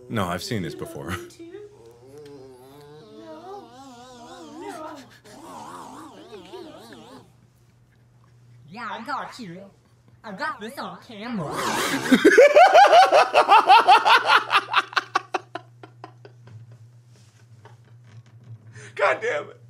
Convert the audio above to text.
No, I've seen this before. Yeah, I got you. I got this on camera. God damn it.